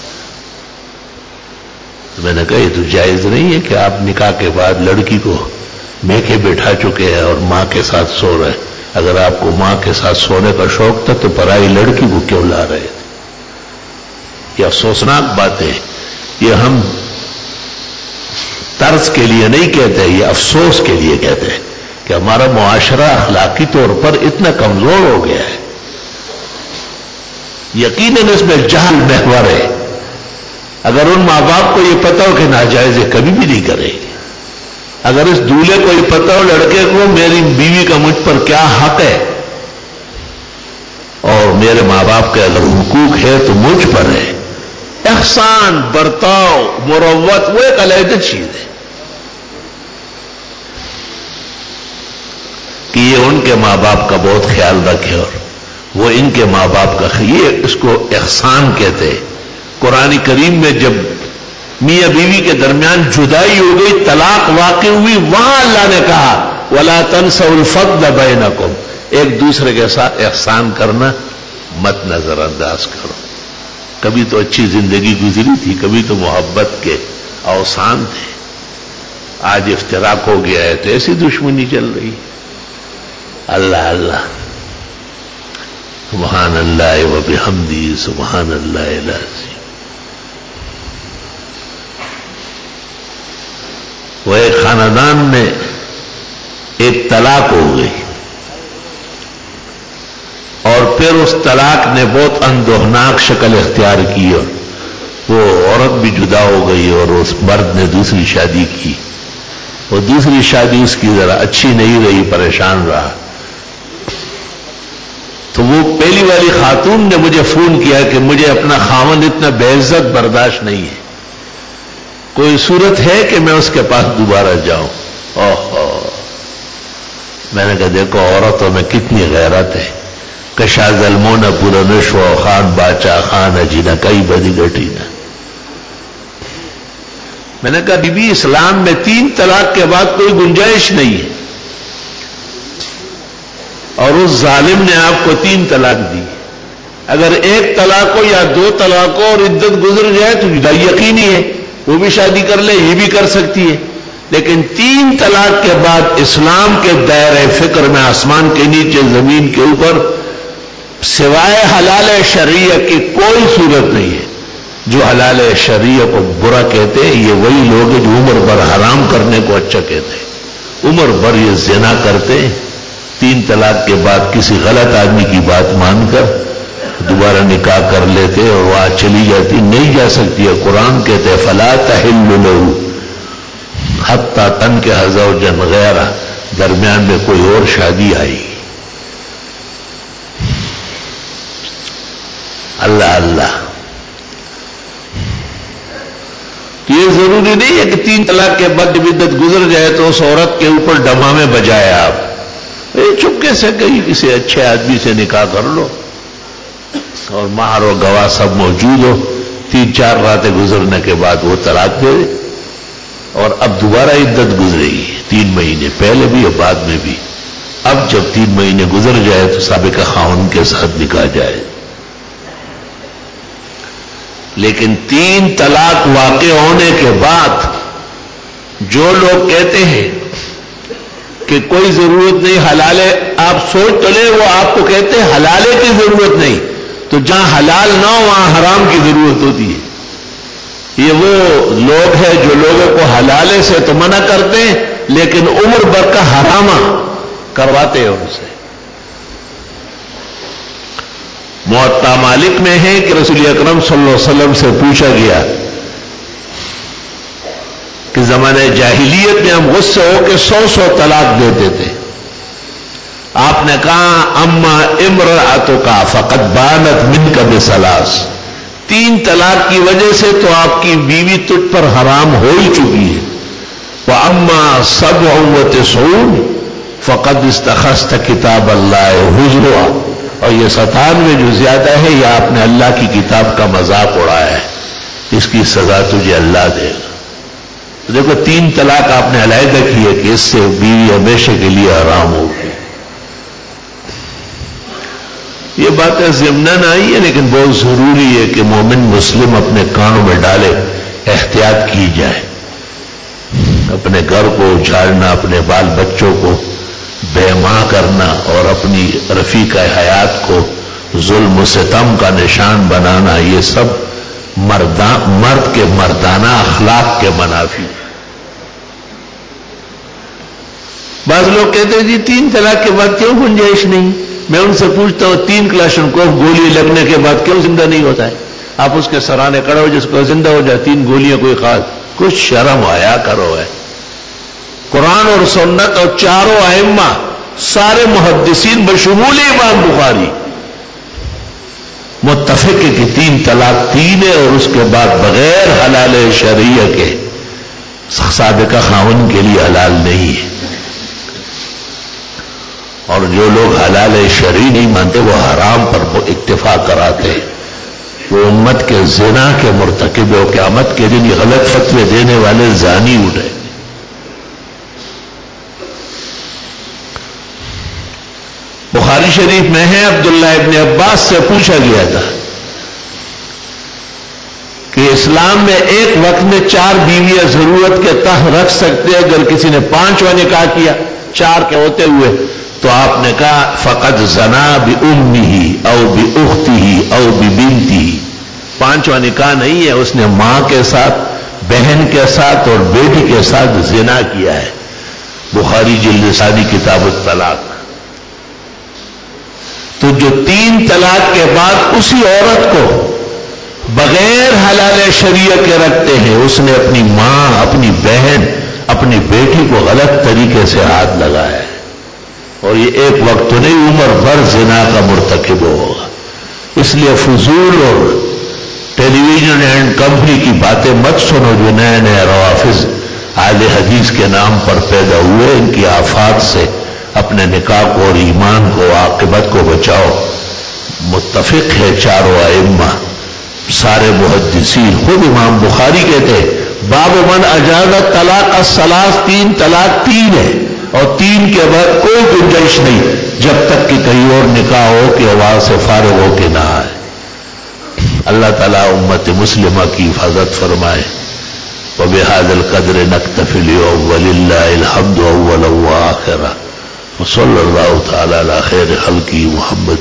میں نے کہا یہ تو جائز نہیں ہے کہ آپ نکاح کے بعد لڑکی کو میکے بٹھا چکے ہیں اور ماں کے ساتھ سو رہے ہیں۔ اگر آپ کو ماں کے ساتھ سونے کا شوق تھا تو پرائی لڑکی کو کیوں لا رہے تھے؟ یہ افسوسناک بات ہے۔ یہ ہم طرز کے لیے نہیں کہتے، یہ افسوس کے لیے کہتے ہیں کہ ہمارا معاشرہ اخلاقی طور پر اتنا کمزور ہو گیا ہے۔ یقیناً اس میں جہل محور ہے۔ اگر ان ماں باپ کو یہ پتا ہو کہ ناجائز ہے کبھی بھی نہیں کرے گی۔ اگر اس دولہے کو یہ پتا ہو لڑکے کو میری بیوی کا مجھ پر کیا حق ہے اور میرے ماں باپ کے اگر حقوق ہے تو مجھ پر ہے، احسان، برتاؤ، مروت وہ ایک علیحدہ چیز ہے کہ یہ ان کے ماں باپ کا بہت خیال رکھے اور وہ ان کے ماں باپ کا، یہ اس کو احسان کہتے ہیں۔ قرآن کریم میں جب میاں بیوی کے درمیان جدائی ہو گئی، طلاق واقع ہوئی، وہاں اللہ نے کہا وَلَا تَنْسَوْا الْفَضْلَ بَيْنَكُمْ، ایک دوسرے کے ساتھ احسان کرنا مت نظر انداز کرو۔ کبھی تو اچھی زندگی گزری تھی، کبھی تو محبت کے اوسان تھے، آج افتراق ہو گیا ہے تو ایسی دشمنی چل رہی۔ اللہ اللہ، سبحان اللہ و بحمدہ، سبحان اللہ العظیم۔ وہ ایک خاندان میں ایک طلاق ہو گئی اور پھر اس طلاق نے بہت اندوہناک شکل اختیار کی اور وہ عورت بھی جدا ہو گئی اور اس مرد نے دوسری شادی کی. وہ دوسری شادی اس کی ذرا اچھی نہیں رہی, پریشان رہا. تو وہ پہلی والی خاتون نے مجھے فون کیا کہ مجھے اپنا خاوند اتنا بے عزت برداشت نہیں ہے, کوئی صورت ہے کہ میں اس کے پاس دوبارہ جاؤں؟ اوہ میں نے کہا دیکھو عورتوں میں کتنی غیرت ہے. کشا ظلمون پورا نشو خان باچا خان اجینا کئی بدی گٹینا. میں نے کہا بی بی اسلام میں تین طلاق کے بعد کوئی گنجائش نہیں ہے, اور اس ظالم نے آپ کو تین طلاق دی. اگر ایک طلاق ہو یا دو طلاق ہو اور عدت گزر جائے تو یقینی ہے وہ بھی شادی کر لے, یہ بھی کر سکتی ہے. لیکن تین طلاق کے بعد اسلام کے دائرہ فکر میں آسمان کے نیچے زمین کے اوپر سوائے حلال شرعیہ کی کوئی صورت نہیں ہے. جو حلال شرعیہ کو برا کہتے ہیں یہ وہی لوگ ہیں جو عمر بھر حرام کرنے کو اچھا کہتے ہیں. عمر بھر یہ زنا کرتے ہیں, تین طلاق کے بعد کسی غلط آدمی کی بات مان کر دوبارہ نکاح کر لیتے اور وہاں چلی جاتی, نہیں جا سکتی ہے. قرآن کہتے ہیں فلا تحل لہ حتی تنکح زوجا غیرہ, درمیان میں کوئی اور شادی آئی. اللہ اللہ. یہ ضروری نہیں ہے کہ تین طلاق کے بعد جب عدت گزر جائے تو اس عورت کے اوپر ڈمامے بجائے آپ. چپکے سے کہیں کسی اچھے آدمی سے نکاح کر لو اور مہر و گواہ سب موجود ہو, تین چار راتیں گزرنے کے بعد وہ طلاق دے دے اور اب دوبارہ عدت گزرے گی تین مہینے, پہلے بھی اور بعد میں بھی. اب جب تین مہینے گزر جائے تو سابقہ خاوند کے ساتھ نکاح جائے. لیکن تین طلاق واقع ہونے کے بعد جو لوگ کہتے ہیں کہ کوئی ضرورت نہیں حلالے, آپ سوچ تو لیں, وہ آپ کو کہتے ہیں حلالے کی ضرورت نہیں, تو جہاں حلال نہ ہو وہاں حرام کی ضرورت ہوتی ہے. یہ وہ لوگ ہیں جو لوگوں کو حلالے سے تو منع کرتے ہیں لیکن عمر بھر کا حرامہ کرواتے ہیں ان سے. موطا مالک میں ہے کہ رسول اکرم صلی اللہ علیہ وسلم سے پوچھا گیا کہ زمانے جاہلیت میں ہم غصے ہو کے سو سو طلاق دیتے تھے. آپ نے کہا اما امرأتک فقد بانت منک بثلاث, تین طلاق کی وجہ سے تو آپ کی بیوی تجھ پر حرام ہو ہی چکی ہے. واما سبع وتسعون فقد استخذت کتاب اللہ ہزوا, اور یہ ستانوے جو زیادہ ہے یہ آپ نے اللہ کی کتاب کا مذاق اڑایا ہے, اس کی سزا تجھے اللہ دے گا. تو دیکھو تین طلاق آپ نے علیحدہ کی ہے کہ اس سے بیوی ہمیشہ کے لیے حرام ہوگی. یہ باتیں ضمناً آئی ہے لیکن بہت ضروری ہے کہ مومن مسلم اپنے کانوں میں ڈالے, احتیاط کی جائے. اپنے گھر کو اجاڑنا, اپنے بال بچوں کو بے ماں کرنا اور اپنی رفیقہ حیات کو ظلم و ستم کا نشان بنانا, یہ سب مردان مرد کے مردانہ اخلاق کے منافی. بعض لوگ کہتے ہیں جی تین طلاق کے بعد کیوں گنجائش نہیں. میں ان سے پوچھتا ہوں تین کلاشنکوف گولی لگنے کے بعد کیوں زندہ نہیں ہوتا ہے؟ آپ اس کے سرانے کھڑے ہو جس کو زندہ ہو جائے, تین گولیاں کوئی خاص, کچھ شرم آیا کرو. ہے قرآن اور سنت اور چاروں ائمہ سارے محدثین بشمول امام بخاری متفق ہے کہ تین طلاق تین ہے اور اس کے بعد بغیر حلال شرعیہ کے سابقہ خاوند کے لیے حلال نہیں ہے. اور جو لوگ حلال شرعی نہیں مانتے وہ حرام پر اکتفا کراتے ہیں. وہ امت کے زنا کے مرتکب ہو, قیامت کے دن یہ غلط فتوے دینے والے زانی اٹھے. بخاری شریف میں ہے عبداللہ ابن عباس سے پوچھا گیا تھا کہ اسلام میں ایک وقت میں چار بیویاں ضرورت کے تحت رکھ سکتے ہیں اگر کسی نے پانچواں نکاح کیا چار کے ہوتے ہوئے, تو آپ نے کہا فقد زنا بأمہ او بأختہ او ببنتہ, پانچواں نکاح نہیں ہے, اس نے ماں کے ساتھ, بہن کے ساتھ اور بیٹی کے ساتھ زنا کیا ہے. بخاری جلد ثانی کتاب الطلاق. تو جو تین طلاق کے بعد اسی عورت کو بغیر حلال شریعہ کے رکھتے ہیں، اس نے اپنی ماں، اپنی بہن، اپنی بیٹی کو غلط طریقے سے ہاتھ لگایا ہے. اور یہ ایک وقت تو نہیں، عمر بھر زنا کا مرتکب ہوگا. اس لیے فضول اور ٹیلی ویژن اینڈ کمپنی کی باتیں مت سنو جو نئے نئے روافظ اہل حدیث کے نام پر پیدا ہوئے. ان کی آفات سے اپنے نکاح کو اور ایمان کو، عاقبت کو بچاؤ. متفق ہے چاروں ائمہ، سارے محدثین، خود امام بخاری کہتے ہیں باب من اجاز طلاق الثلاث، تین طلاق تین ہے اور تین کے بعد کوئی گنجائش نہیں جب تک کہ کہیں اور نکاح ہو کہ آواز سے فارغ ہو کے نہ آئے. اللہ تعالیٰ امت مسلمہ کی حفاظت فرمائے. وبهذا القدر نكتفي اليوم ولله الحمد اولا واخرا وصلى الله تعالى على خير خلقه محمد.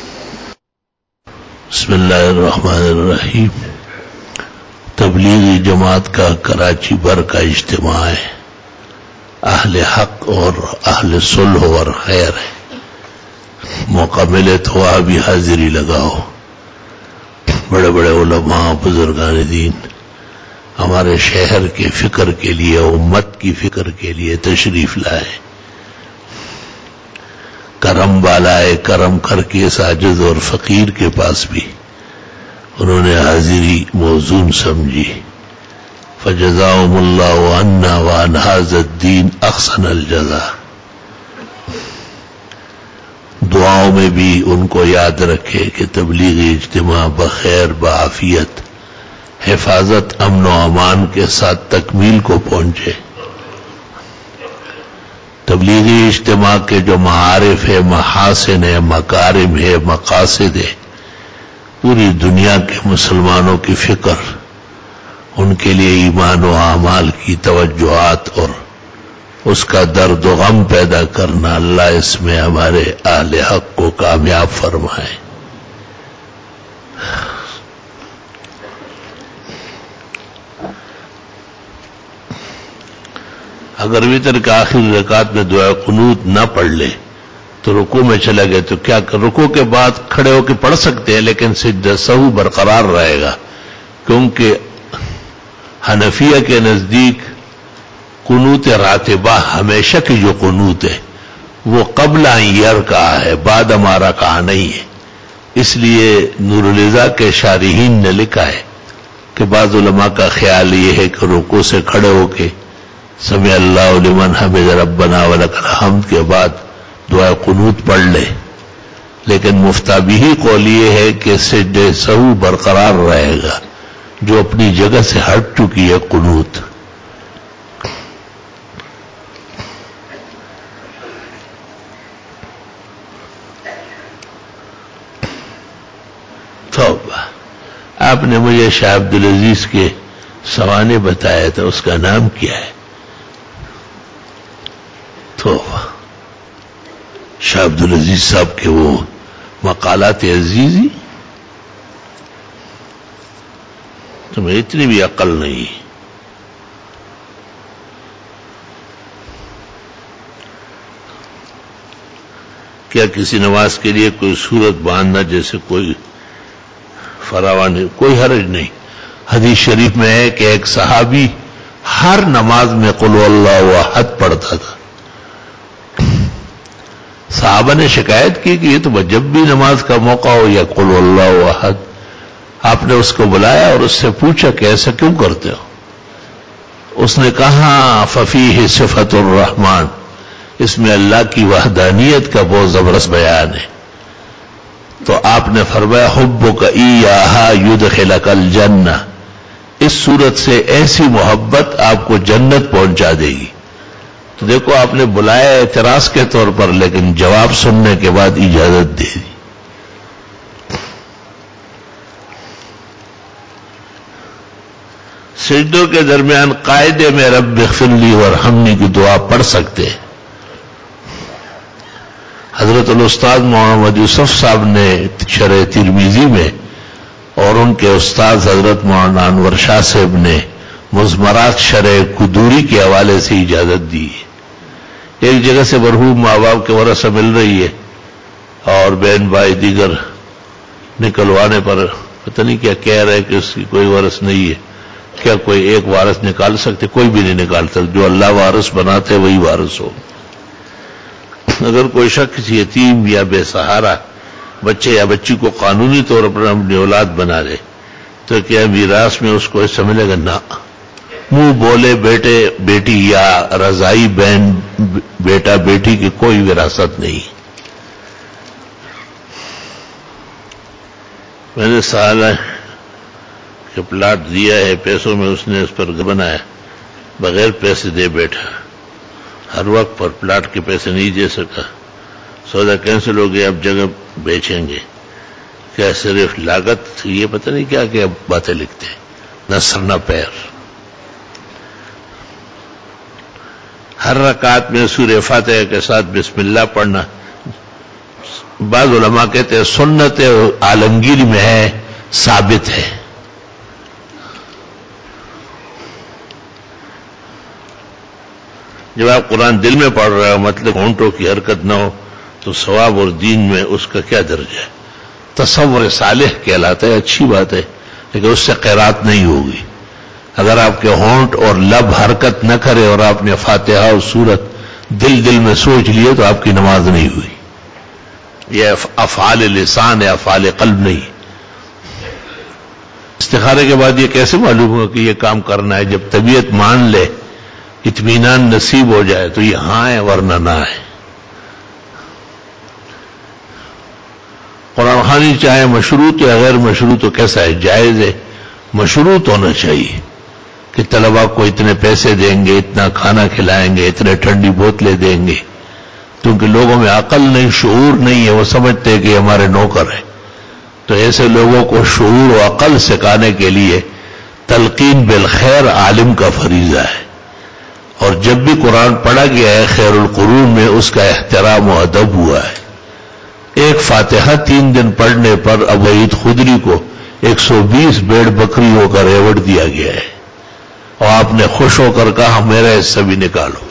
بسم اللہ الرحمن الرحیم. تبلیغی جماعت کا کراچی بھر کا اجتماع ہے. اہل حق اور اہل صلح اور خیر ہے. موقع ملے تو وہاں بھی حاضری لگاؤ. بڑے بڑے علماء، بزرگان دین ہمارے شہر کے فکر کے لیے، امت کی فکر کے لیے تشریف لائے. کرم بالائے کرم کر کے اس عاجز اور فقیر کے پاس بھی انہوں نے حاضری موزون سمجھی. فجزاهم اللہ عنا وعن هذا الدین احسن الجزاء. دعاؤں میں بھی ان کو یاد رکھے کہ تبلیغی اجتماع بخیر، بعافیت، حفاظت، امن و امان کے ساتھ تکمیل کو پہنچے. تبلیغی اجتماع کے جو معارف ہے، محاسن ہے، مکارم ہے، مقاصد ہے، پوری دنیا کے مسلمانوں کی فکر، ان کے لیے ایمان و اعمال کی توجہات اور اس کا درد و غم پیدا کرنا، اللہ اس میں ہمارے اہل حق کو کامیاب فرمائے. اگر وتر کے آخری رکعت میں دعا قنوت نہ پڑھ لے تو رکوع میں چلا گئے تو کیا کر؟ رکوع کے بعد کھڑے ہو کے پڑھ سکتے ہیں، لیکن سجدہ سہو برقرار رہے گا، کیونکہ حنفیہ کے نزدیک قنوت راتبہ ہمیشہ کی جو قنوت ہے وہ قبل ان یرکع ہے، بعد ما رکع نہیں ہے. اس لیے نور الرضا کے شارحین نے لکھا ہے کہ بعض علماء کا خیال یہ ہے کہ رکوع سے کھڑے ہو کے سمع اللہ لمن حمد ربنا ولک الحمد کے بعد دعا قنوت پڑھ لے، لیکن مفتابی قول یہ ہے کہ سجدہ سہو برقرار رہے گا، جو اپنی جگہ سے ہٹ چکی ہے قنوت. توبہ. آپ نے مجھے شاہ عبدالعزیز کے سوانے بتایا تھا، اس کا نام کیا ہے؟ توبہ. شاہ عبدالعزیز صاحب کے وہ مقالات عزیزی، تمہیں اتنی بھی عقل نہیں. کیا کسی نماز کے لیے کوئی صورت باندھنا جیسے کوئی فراوان ہے؟ کوئی حرج نہیں. حدیث شریف میں ہے کہ ایک صحابی ہر نماز میں قل اللہ احد پڑھتا تھا. صحابہ نے شکایت کی کہ یہ تو جب بھی نماز کا موقع ہو یا قل اللہ احد. آپ نے اس کو بلایا اور اس سے پوچھا کہ ایسا کیوں کرتے ہو؟ اس نے کہا ففیہ صفت الرحمن، اس میں اللہ کی وحدانیت کا بہت زبردست بیان ہے. تو آپ نے فرمایا حبک ایہا یدخلک الجنہ، اس صورت سے ایسی محبت آپ کو جنت پہنچا دے گی. تو دیکھو آپ نے بلایا اعتراض کے طور پر، لیکن جواب سننے کے بعد اجازت دے دی. سجدوں کے درمیان قاعدے میں رب اغفر لی وارحمنی کی دعا پڑھ سکتے ہیں. حضرت الاستاذ محمد یوسف صاحب نے شرح ترمذی میں اور ان کے استاد حضرت مولانا انور شاہ صاحب نے مضمرات شرع قدوری کے حوالے سے اجازت دی ہے. ایک جگہ سے مرحوم ماں باپ کے ورثہ مل رہی ہے اور بہن بھائی دیگر نکلوانے پر پتہ نہیں کیا کہہ رہے کہ اس کی کوئی ورث نہیں ہے. کیا کوئی ایک وارث نکال سکتے؟ کوئی بھی نہیں نکال سکتے. جو اللہ وارث بناتے وہی وارث ہو. اگر کوئی شخص یتیم یا بے سہارا بچے یا بچی کو قانونی طور پر اپنی اولاد بنا لے تو کیا میراث میں اس کو ایسا ملے گا؟ نہ. منہ بولے بیٹے بیٹی یا رضائی بہن بیٹا بیٹی کی کوئی وراثت نہیں. میں نے سال ہے کہ پلاٹ دیا ہے، پیسوں میں اس نے اس پر گھر بنایا، بغیر پیسے دے بیٹھا، ہر وقت پر پلاٹ کے پیسے نہیں دے سکا، سودا کینسل ہو گیا، اب جگہ بیچیں گے. کیا صرف لاگت؟ یہ پتہ نہیں کیا کیا باتیں لکھتے ہیں، نہ سر نہ پیر. ہر رکعت میں سورہ فاتحہ کے ساتھ بسم اللہ پڑھنا بعض علماء کہتے ہیں سنت عالمگیر میں ہے، ثابت ہے. جب آپ قرآن دل میں پڑھ رہے ہو، مطلب ہونٹوں کی حرکت نہ ہو، تو ثواب اور دین میں اس کا کیا درجہ ہے؟ تصور صالح کہلاتا ہے، اچھی بات ہے، لیکن اس سے قرات نہیں ہوگی. اگر آپ کے ہونٹ اور لب حرکت نہ کرے اور آپ نے فاتحہ اور سورت دل دل میں سوچ لیے تو آپ کی نماز نہیں ہوئی. یہ افعال لسان ہے، افعال قلب نہیں. استخارے کے بعد یہ کیسے معلوم ہوگا کہ یہ کام کرنا ہے؟ جب طبیعت مان لے، اطمینان نصیب ہو جائے تو یہ ہاں ہے ورنہ نہ ہے. قرآن خوانی چاہے مشروط یا غیر مشروط تو کیسا ہے؟ جائز ہے. مشروط ہونا چاہیے کہ طلباء کو اتنے پیسے دیں گے، اتنا کھانا کھلائیں گے، اتنے ٹھنڈی بوتلیں دیں گے. کیونکہ لوگوں میں عقل نہیں، شعور نہیں ہے، وہ سمجھتے ہیں کہ ہمارے نوکر ہیں. تو ایسے لوگوں کو شعور و عقل سکھانے کے لیے تلقین بالخیر عالم کا فریضہ ہے. اور جب بھی قرآن پڑھا گیا ہے خیر القرون میں اس کا احترام و ادب ہوا ہے. ایک فاتحہ تین دن پڑھنے پر ابو وحید خدری کو ایک سو بیس بیڑ بکریوں کا ریوڑ دیا گیا ہے اور آپ نے خوش ہو کر کہا میرا حصہ بھی نکالو.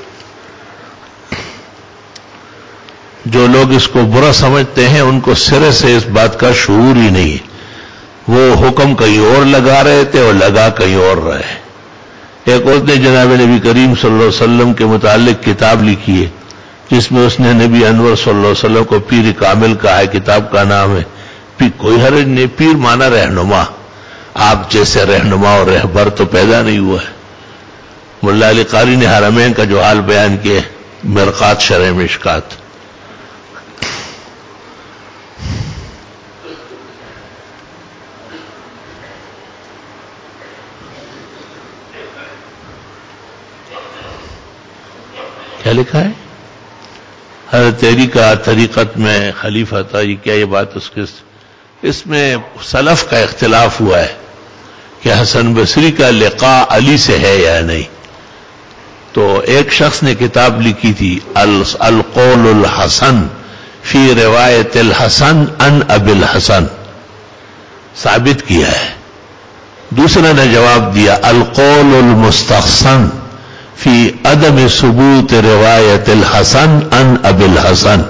جو لوگ اس کو برا سمجھتے ہیں ان کو سرے سے اس بات کا شعور ہی نہیں. وہ حکم کہیں اور لگا رہے تھے اور لگا کہیں اور رہے. ایک عورت نے جناب نبی کریم صلی اللہ علیہ وسلم کے متعلق کتاب لکھی ہے جس میں اس نے نبی انور صلی اللہ علیہ وسلم کو پیر کامل کہا ہے. کتاب کا نام ہے پیر. کوئی حرج نہیں، پیر مانا رہنما. آپ جیسے رہنما اور رہبر تو پیدا نہیں ہوا ہے. ملا علی قاری نے حرمین کا جو حال بیان کیے، مرقات شرح مشکات. کیا لکھا ہے؟ حضرت علی کا طریقت میں خلیفہ تھا. یہ کیا یہ بات اس کے اس میں سلف کا اختلاف ہوا ہے کہ حسن بصری کا لقاء علی سے ہے یا نہیں. تو ایک شخص نے کتاب لکھی تھی القول الحسن فی روایت الحسن عن ابی الحسن، ثابت کیا ہے. دوسرا نے جواب دیا القول المستحسن فی عدم ثبوت روایت الحسن عن ابی الحسن.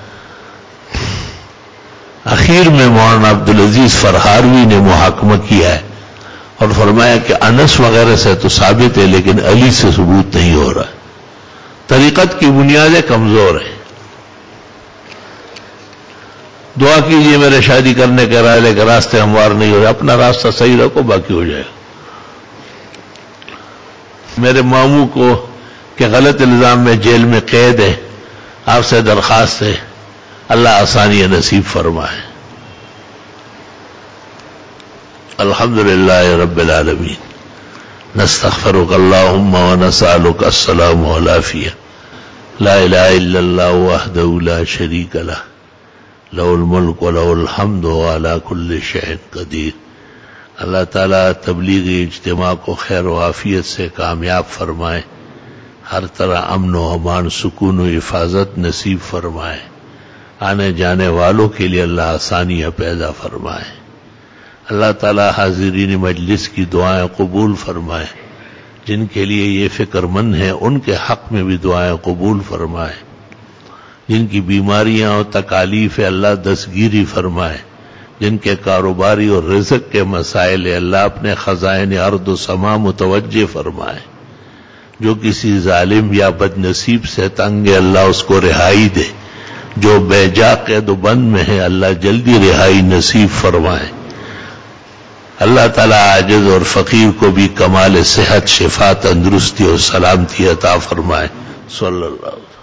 اخیر میں مولانا عبدالعزیز فرہاروی نے محاکمہ کیا ہے اور فرمایا کہ انس وغیرہ سے تو ثابت ہے لیکن علی سے ثبوت نہیں ہو رہا. طریقت کی بنیادیں کمزور ہیں. دعا کیجئے میرے شادی کرنے کے رائے کے راستے ہموار نہیں ہو رہے. اپنا راستہ صحیح رکھو، باقی ہو جائے گا. میرے ماموں کو کہ غلط الزام میں جیل میں قید ہے، آپ سے درخواست ہے اللہ آسانی نصیب فرمائے. الحمدللہ رب العالمین. نستغفرک اللہم ونسألک السلام والعافیہ. لا الہ الا اللہ وحدہ لا شریک لہ لہ الملک ولہ الحمد وعلی کل شیء قدیر. اللہ تعالیٰ تبلیغی اجتماع کو خیر و عافیت سے کامیاب فرمائے، ہر طرح امن و امان، سکون و حفاظت نصیب فرمائے. آنے جانے والوں کے لیے اللہ آسانیاں پیدا فرمائے. اللہ تعالیٰ حاضرین مجلس کی دعائیں قبول فرمائے. جن کے لیے یہ فکر مند ہیں ان کے حق میں بھی دعائیں قبول فرمائے، جن کی بیماریاں اور تکالیف اللہ دستگیری فرمائے، جن کے کاروباری اور رزق کے مسائل اللہ اپنے خزائن ارض و سما متوجہ فرمائے، جو کسی ظالم یا بد نصیب سے تنگ ہے اللہ اس کو رہائی دے، جو بے جا قید و بند میں ہے اللہ جلدی رہائی نصیب فرمائے۔ اللہ تعالیٰ عاجز اور فقیر کو بھی کمال صحت، شفا، تندرستی اور سلامتی عطا فرمائے۔ صلی اللہ علیہ وسلم۔